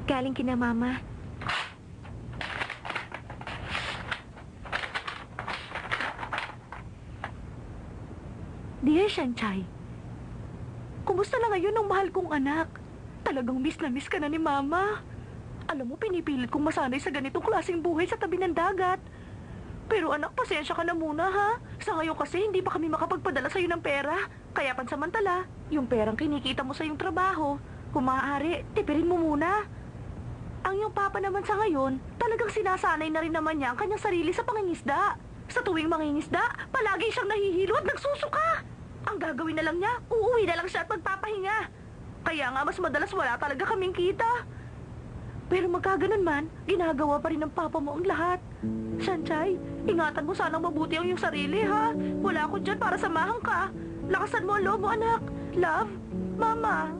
Galing kina Mama. Dear Shanchay, kumusta na ngayon ang mahal kong anak? Talagang miss na miss ka na ni Mama. Alam mo, pinipilit kong masanay sa ganitong klaseng buhay sa tabi ng dagat. Pero anak, pasensya ka na muna, ha? Sa ngayon kasi, hindi pa kami makapagpadala sa'yo ng pera. Kaya pansamantala, yung perang kinikita mo sa iyong trabaho, kung maaari, tipirin mo muna. Ang iyong papa naman sa ngayon, talagang sinasanay na rin naman niya ang kanyang sarili sa pangingisda. Sa tuwing mangingisda, palagi siyang nahihilo at nagsusuka. Ang gagawin na lang niya, uuwi na lang siya at magpapahinga. Kaya nga mas madalas wala talaga kaming kita. Pero magkaganon man, ginagawa pa rin ng papa mo ang lahat. Shanchay, ingatan mo sanang mabuti ang iyong sarili, ha? Wala ako dyan para samahan ka. Lakasan mo ang loob mo, anak. Love, Mama.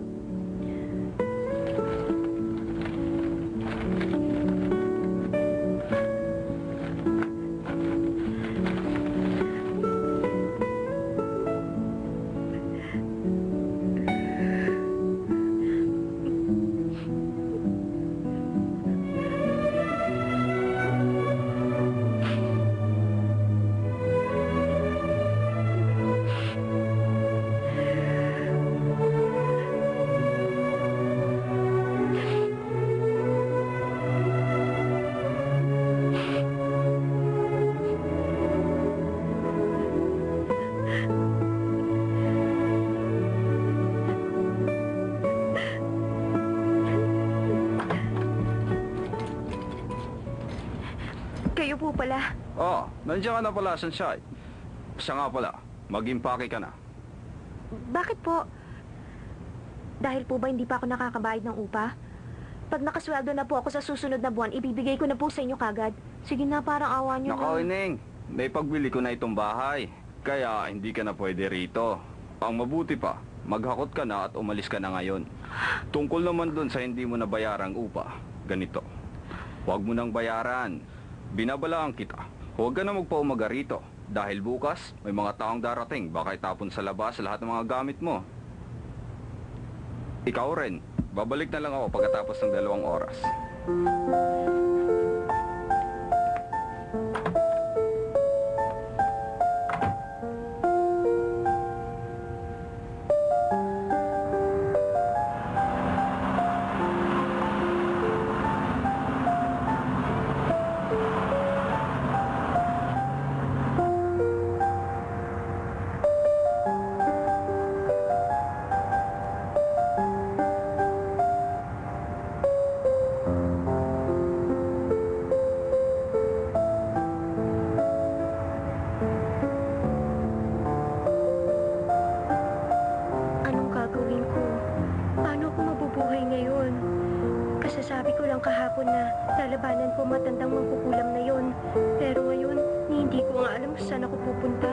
Kayo po pala. Oh, nandiyan ka na pala, Shanchay. Siya nga pala, mag-impake ka na. Bakit po? Dahil po ba hindi pa ako nakakabayad ng upa? Pag nakasweldo na po ako sa susunod na buwan, ibibigay ko na po sa inyo kagad. Sige na, parang awa niyo na. Nako, Ineng, may pagbili ko na itong bahay. Kaya hindi ka na pwede rito. Ang mabuti pa, maghakot ka na at umalis ka na ngayon. Tungkol naman dun sa hindi mo nabayarang upa, ganito. Huwag mo nang bayaran. Binabalaan kita. Huwag ka na magpaumaga rito. Dahil bukas, may mga taong darating. Baka itapon sa labas lahat ng mga gamit mo. Ikaw rin. Babalik na lang ako pagkatapos ng 2 oras. Sabi ko lang kahapon na lalabanan ko matandang mangkukulam na yon. Pero ngayon, hindi ko nga alam kung saan ako pupunta.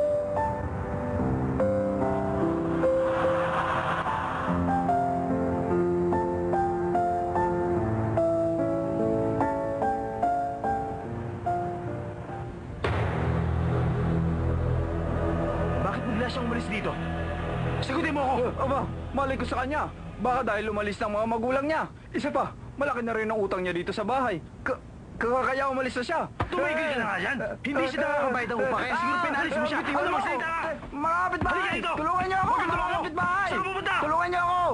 Bakit bigla siyang umalis dito? Sagutin mo ako! Aba, malay ko sa kanya. Baka dahil umalis ng mga magulang niya. Isa pa, malaki na rin ang utang niya dito sa bahay. Kaya umalis na siya. Tumigil ka na nga dyan! Hindi siya nakakabayad ng upa, kaya siguro pinalis mo siya. Ano mo salita ka? Mga kapitbahay! Halika dito! Tulungan niyo ako! Huwag kang Mga tumawa! kapitbahay! Saan pupunta? Tulungan niyo ako!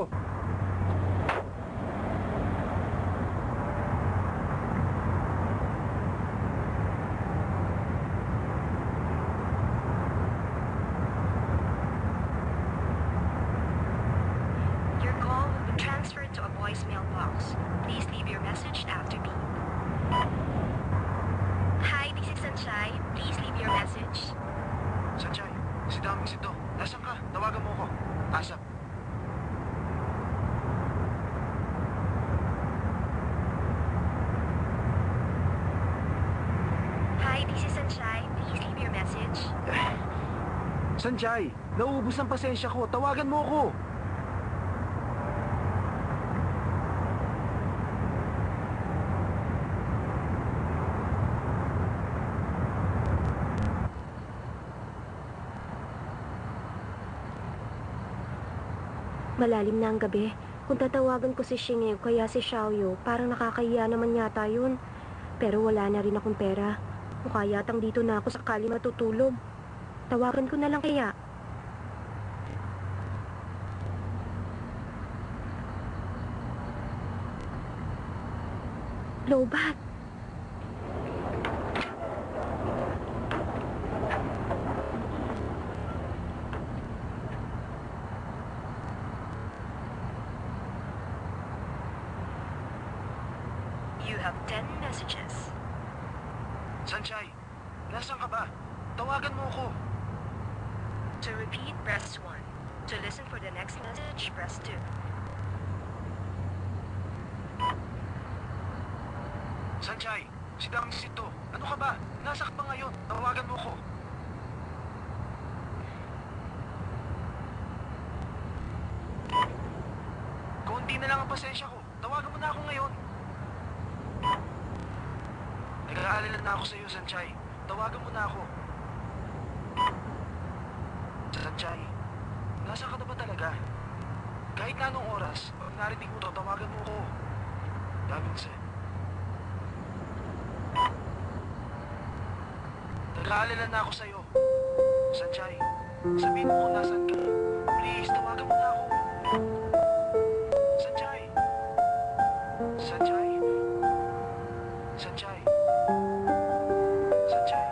Your call will be transferred to a voicemail box. Please leave your message after beep. Hi, this is Sanchay. Please leave your message. Sanchay, si Daming Sinto. Nasaan ka? Tawagan mo ako. Asap. Hi, this is Sanchay. Please leave your message. Sanchay, nauubos ang pasensya ko. Tawagan mo ako. Malalim na ang gabi. Kung tatawagan ko si Xing o kaya si Xiaoyu, parang nakakahiya naman yata yun. Pero wala na rin akong pera. Mukha yatang dito na ako sakali matutulog. Tawagan ko na lang kaya. Lobat. You have 10 messages. Sanchay, nasaan ka ba? Tawagan mo ako. To repeat, press 1. To listen for the next message, press 2. Sanchay, si Dangis ito. Ano ka ba? Nasa ka ba ngayon? Tawagan mo ako. Konti na lang ang pasensya ko. Tawagan mo na ako ngayon. Nag-aalala na ako sa iyo, Sanchay. Tawagan mo na ako. Sanchay, nasa ka na ba talaga? Kahit na anong oras, pag narinig mo to, tawagan mo ako. Daming sa... Nag-aalala na ako sa'yo. Sanchay, sabihin mo kung nasan ka. Please, tawagan mo na ako. Sanchay. Sanchay. Sanchay. Sanchay.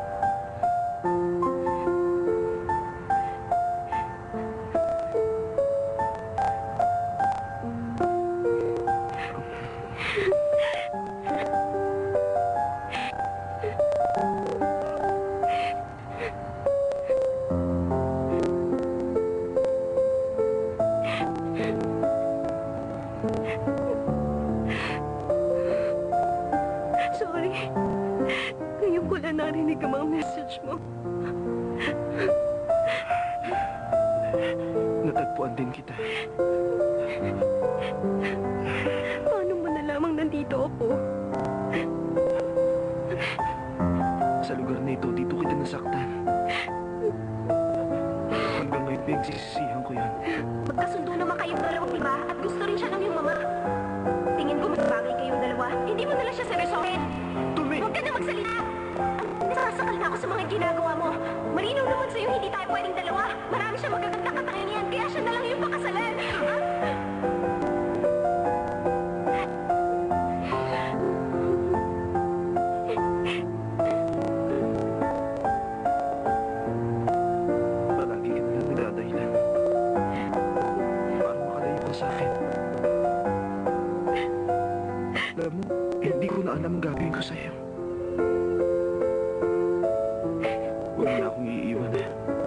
Sorry. Ngayon ko lang narinig ang mga message mo. Natagpuan din kita. Paano mo nalamang nandito ako? Sa lugar na ito, dito kita nasaktan. Hanggang ngayon, pinagsisisihan ko yan. Magkasundo naman kayong dalawa, di ba? At gusto rin siya ng iyong mama. Tingin ko mas bagay kayong dalawa. Hindi mo nala siya seryosohin. Tumi! Huwag ka na magsalita! Nasasakal na ako sa mga ginagawa mo. Malinaw naman sa'yo, hindi tayo pwedeng dalawa. Marami siyang magagandang katangian, kaya siya na lang yung pakasalan. Ha? Palagi ka nalang nagdadahilan. Para makalayo ka sa akin. Alam mo, hindi ko na alam ang gagawin ko sa'yo. Huwag na akong iiwan.